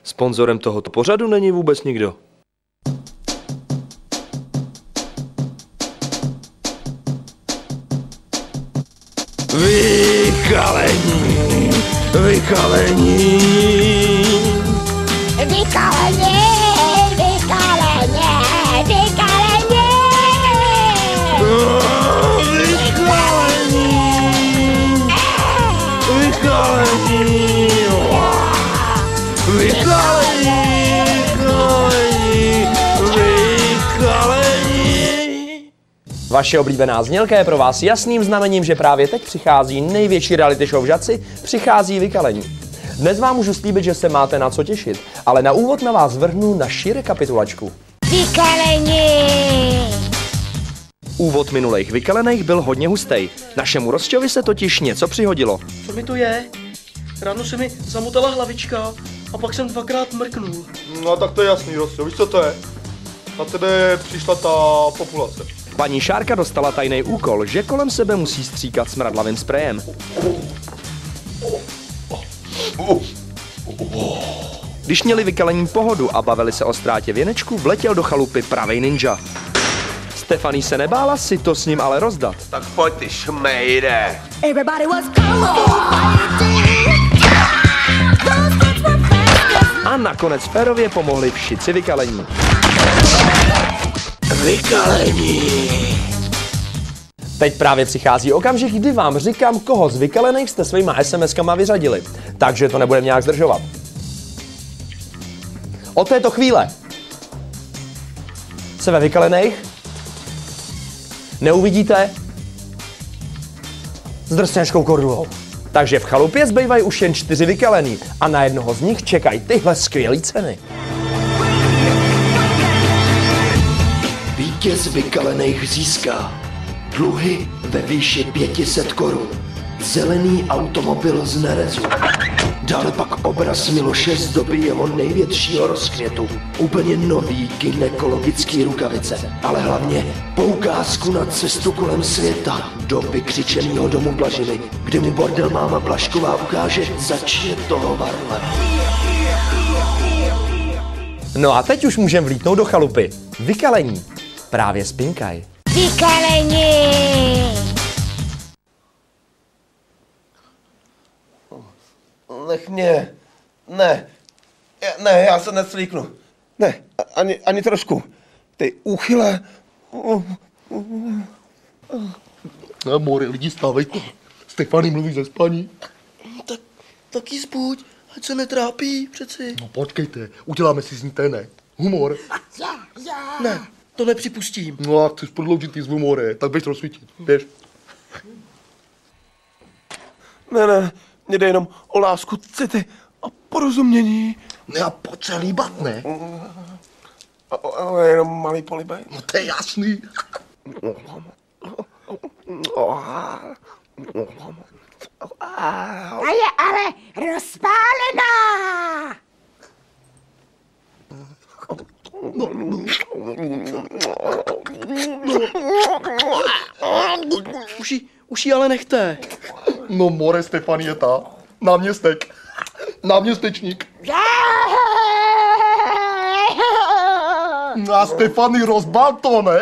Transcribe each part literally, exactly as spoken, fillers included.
Sponzorem tohoto pořadu není vůbec nikdo. Vykalení, vykalení, vykalení, vykalení, vykalení, vykalení, vykalení, vykalení, vykalení. Vaše oblíbená znělka je pro vás jasným znamením, že právě teď přichází největší reality show v Žadci, přichází vykalení. Dnes vám můžu slíbit, že se máte na co těšit, ale na úvod na vás vrhnu naši rekapitulačku. vykalení. Úvod minulých vykalených byl hodně hustej. Našemu Rosťovi se totiž něco přihodilo. Co mi to je? Ráno se mi zamotala hlavička a pak jsem dvakrát mrknul. No tak to je jasný, Rostě, víš co to je? Na tebe přišla ta populace. Paní Šárka dostala tajný úkol, že kolem sebe musí stříkat smradlavým sprejem. Když měli vykalení pohodu a bavili se o ztrátě věnečku, vletěl do chalupy pravej ninja. Stephanie se nebála si to s ním ale rozdat. Tak pojď ty šmejde. A nakonec férově pomohli všici vykalení. Vykalení. Teď právě přichází okamžik, kdy vám říkám, koho z vykalených jste svýma SMSkama vyřadili. Takže to nebudeme nějak zdržovat. Od této chvíle se ve vykalených neuvidíte s drsňačkou Kordulou. Takže v chalupě zbývají už jen čtyři vykalený a na jednoho z nich čekají tyhle skvělé ceny. Vítěz vykalených získá dluhy ve výši pět set korun, zelený automobil z nerezu, dále pak obraz Miloše z doby jeho největšího rozkvětu, úplně nový gynekologický rukavice, ale hlavně poukázku na cestu kolem světa do vykřičenýho domu Blažiny, kde mu bordel máma Blažková ukáže, zač je toho varle. No a teď už můžeme vlítnout do chalupy. Vykalení. Právě spinkaj. vykalení. Nech mě. Ne. Ne, já se neslíknu. Ne, ani, ani trošku. Ty úchyle. No, more, lidi, stávejte. Stefany mluví ze spaní. Tak, tak jí zbuď, ať se netrápí přeci. No počkejte, uděláme si z ní ten, humor. Ne, to nepřipustím. No a chceš prodloužit ty zvuk more, tak běž rozsvítit, běž. Ne, ne, mě jde jenom o lásku, city a porozumění. Ne a pojď se líbat, ne? Ale jenom malý polibej. No to je jasný. A je ale rozpálená. Už jí, už jí ale nechte. No more, Stefany je ta. Náměstek. Náměstečník. No a Stefany rozbal to, ne?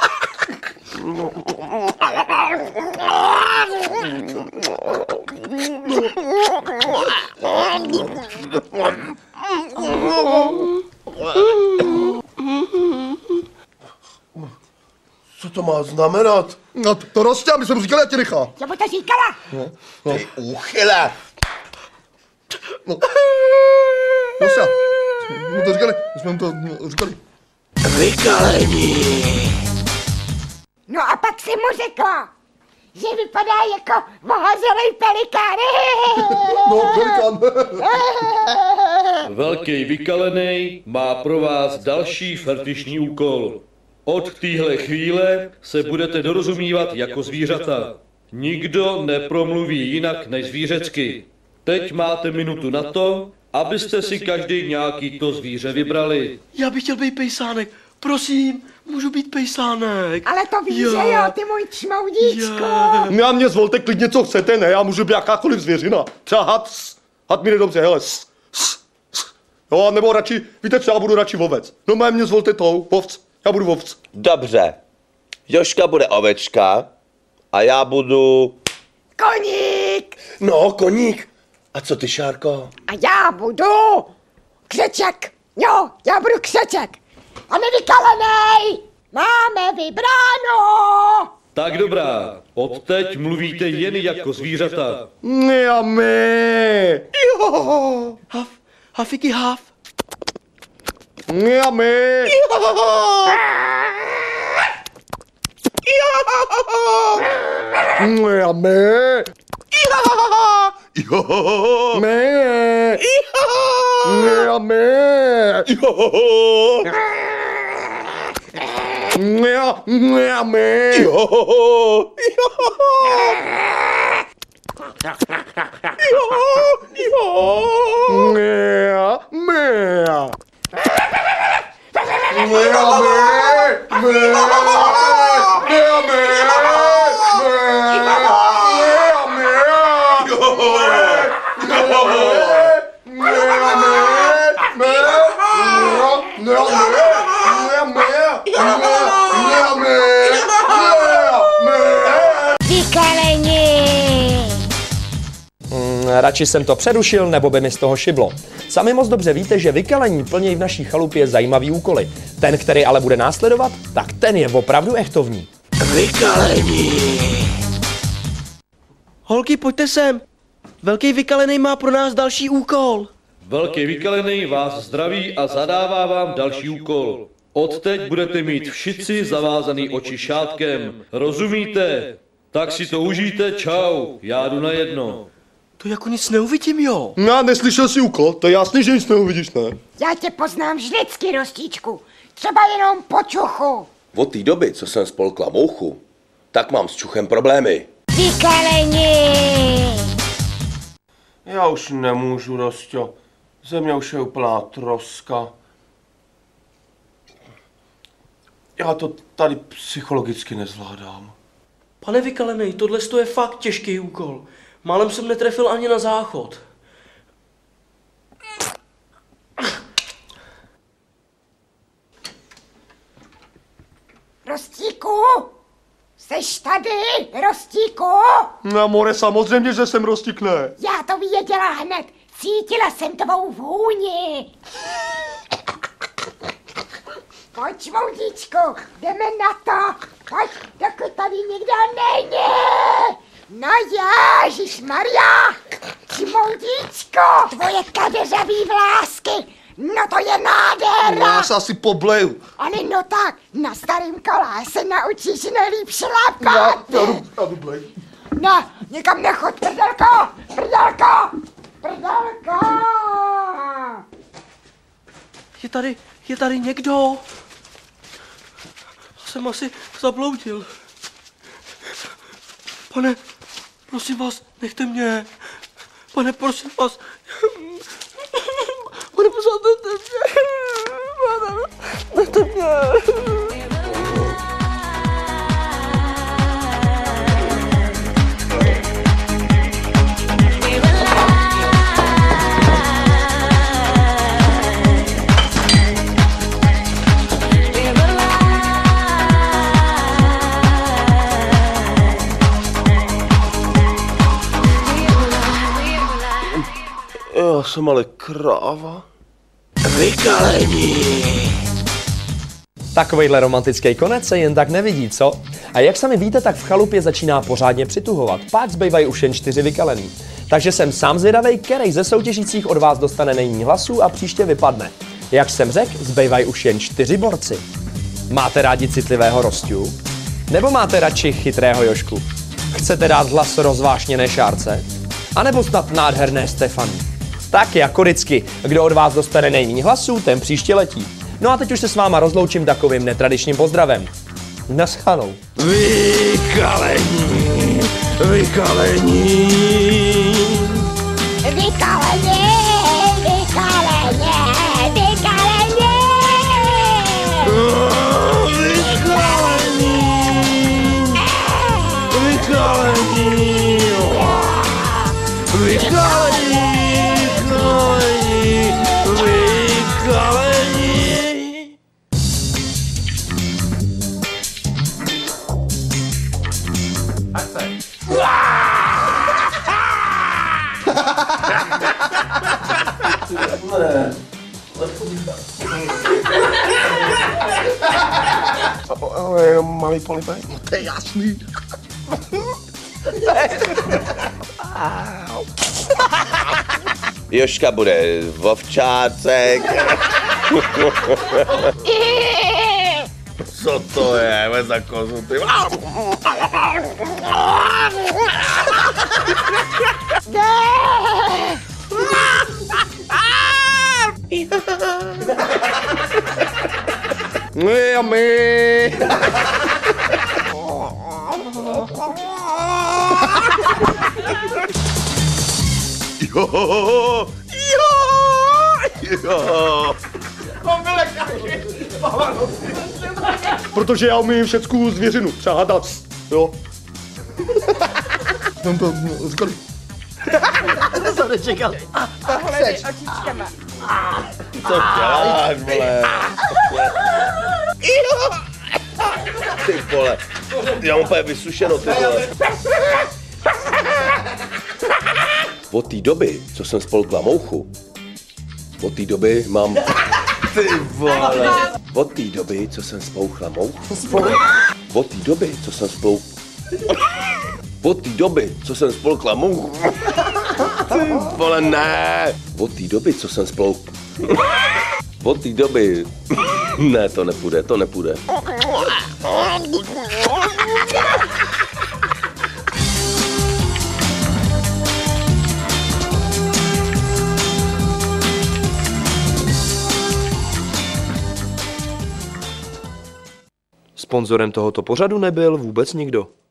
Co to má znamenat? No to, to Rostě, my jsme mu říkali, já tě nechá. Co mu to říkala? No, no. Ty úchyle. No. Rostě, my to říkali, my jsme mu to no, říkali. Vykalení. No a pak si mu řekla, že vypadá jako ohozelý pelikán. No, velikán. Velký vykalenej má pro vás další fertišní úkol. Od téhle chvíle se budete dorozumívat jako zvířata. Nikdo nepromluví jinak než zvířecky. Teď máte minutu na to, abyste si každý nějaký to zvíře vybrali. Já bych chtěl být pejsánek. Prosím, můžu být pejsánek. Ale to víš, že jo, ty můj čmoudíčko. No a mě zvolte klidně, co chcete, ne? Já můžu být jakákoliv zvěřina. Třeba had, had mi jde dobře, hele. S, s, s. Jo, nebo radši, víte co, já budu radši ovec. No mé mě zvolte tou, ovc. Já budu ovc. Dobře. Jožka bude ovečka a já budu... Koník! No, koník. A co ty, Šárko? A já budu křeček. Jo, já budu křeček. A nevykalenej! Máme vybráno! Tak dobrá, odteď mluvíte jen jako zvířata. Mňamy. Haf, hafiky haf. Mňamy. Mňamy. Mé. Mňamy. Mňa, mňamy. Mňa, mňa. Radši jsem to přerušil, nebo by mi z toho šiblo. Sami moc dobře víte, že vykalení plnějí v naší chalupě zajímavý úkoly. Ten, který ale bude následovat, tak ten je opravdu echtovní. Vykalení. Holky, pojďte sem. Velký vykalený má pro nás další úkol. Velký vykalený vás zdraví a zadává vám další úkol. Odteď budete mít v šici zavázaný oči šátkem. Rozumíte? Tak si to užijte, čau, já jdu na jedno. To jako nic neuvidím, jo? Já neslyšel jsi úkol, to je jasný, že nic neuvidíš, ne? Já tě poznám vždycky, Rostíčku. Třeba jenom po čuchu. Od té doby, co jsem spolkla mouchu, tak mám s čuchem problémy. Vykalení! Já už nemůžu, Rostio. Ze mě už je úplná troska. Já to tady psychologicky nezvládám. Pane vykalenej, tohle je fakt těžký úkol. Málem jsem netrefil ani na záchod. Rostíku? Seš tady, Rostíku? No more, samozřejmě, že jsem roztikne. Já to věděla hned. Cítila jsem tvou vůni. Pojď, moudíčku, jdeme na to. Pojď, dokud tady nikdo není. No ježišmarja, ty moudíčko, tvoje kadeřavý vlásky, no to je nádhera. Já se asi pobleju. Ale no tak, na starým kole se naučíš nelíp šlapat. Já, já jdu, já jdu blej. No, někam nechod, prdelko, prdelko, prdelko. Je tady, je tady někdo. Jsem asi zabloudil. Pane, prosím vás, nechte mě. Pane, prosím vás. Pane, prosím vás, nechte mě. Nechte mě. Já jsem ale kráva. Vykalení. Takovejhle romantický konec se jen tak nevidí, co? A jak sami víte, tak v chalupě začíná pořádně přituhovat. Pak zbývají už jen čtyři vykalený. Takže jsem sám zvědavej, který ze soutěžících od vás dostane nejméně hlasů a příště vypadne. Jak jsem řekl, zbývají už jen čtyři borci. Máte rádi citlivého Rostiu? Nebo máte radši chytrého Jožku? Chcete dát hlas rozvášněné Šárce? A nebo snad nádherné Stefany? Tak jako vždycky, kdo od vás dostane nejméně hlasů, ten příště letí. No a teď už se s váma rozloučím takovým netradičním pozdravem. Naschledanou. Vykalení. Vykalení. Vykalení, vykalení, vykalení. Vykalení. Vykalení. Vykalení. Ne. Ale jenom malý polibej. No to je jasný. Jožka bude vovčácek. Co to je? Ve za kozu, ty. My a my. Jo, jo, jo. Protože já umím všecku zvěřinu, třeba hadat, jo. Jsem to no, říkali. To jsem nečekal. Pohledy očičkama. Co děláš, vole? Ty vole. Já mám úplně vysušeno, ty vole. Od té doby, co jsem spolkla mouchu, od té doby mám... Ty vole. Od té doby, co jsem spouchla mouchu. Od té doby, co jsem spou... Od té doby, co jsem spolkla mouchu. Ty vole, ne. Od té doby, co jsem spolk... Od té doby... Ne, to nepůjde, to nepůjde. Sponzorem tohoto pořadu nebyl vůbec nikdo.